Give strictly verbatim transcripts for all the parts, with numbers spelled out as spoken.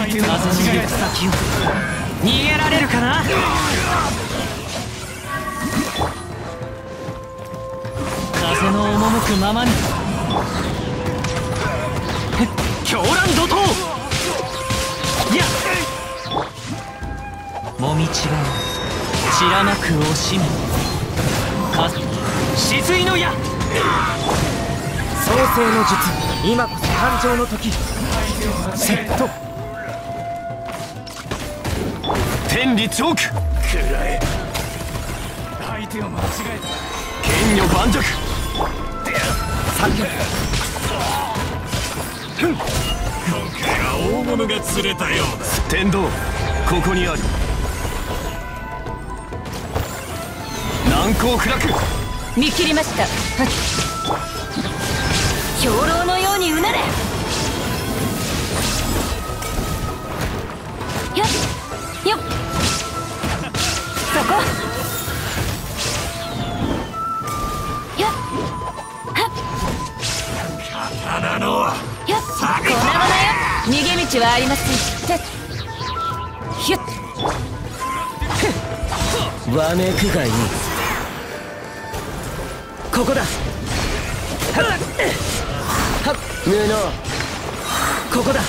風の行く先を逃げられるかな。風の赴くままに狂乱怒涛。いやもみちが散らまく惜しみ止水の矢。 創世の術、今こそ誕生の時。セット天理チョーク。 くらえ。相手を間違えた。 剣女盤石。 三脚。 今回は大物が釣れたようだ。天道ここにある。難攻不落。 見切りました。兵糧のようにうなれ。よっよっそこよっはっ刀のよっ粉々よ。逃げ道はありません。ひゅっわめくがいい。ここだ。はっはっ無能。ここだ。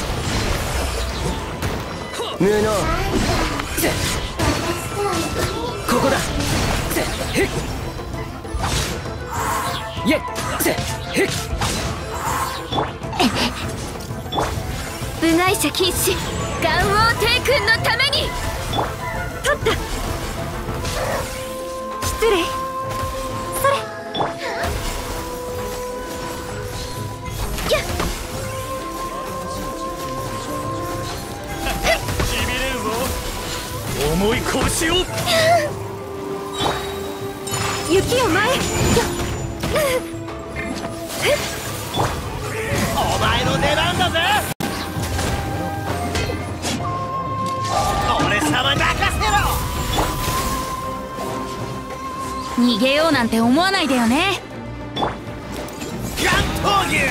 無能。ここだ。へっイェッへっ部外者禁止。元王帝君のために。取った。失礼。それやっしびれるぞ。重い拳を。 雪を前。やっお前の出番だぜ。俺様に任せろ。 逃げようなんて思わないでよね。 関東牛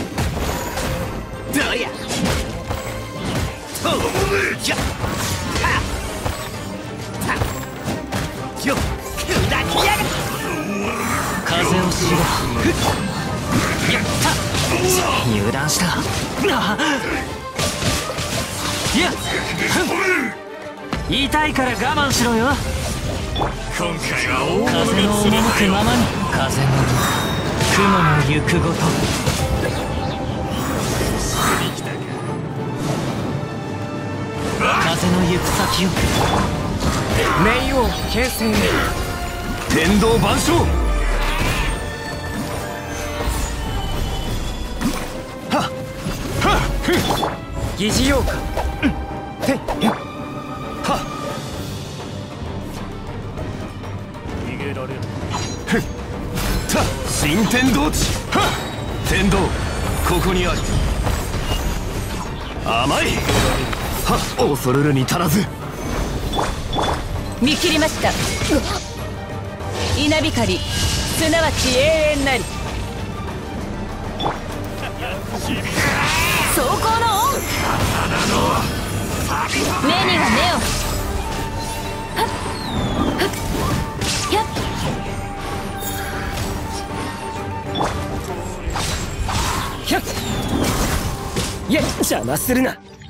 どりゃとやっはったよっ砕きやがっ。 風をしろ。やった油断した。あいや痛いから我慢しろよ。 今回は大物風のが釣れたよ。 赴くままに風の雲の行くごと。風の行く先を冥王牽制。 天道万象。はっはっふっ疑似妖怪。てっやっはっ逃げられる。ふった新天道地。はっ天道ここにある。甘い。はっ恐るるに足らず。 見切りました。稲光すなわち永遠なり。走行の恩。目には目を。はっはっやっひゃっイェッ邪魔するな。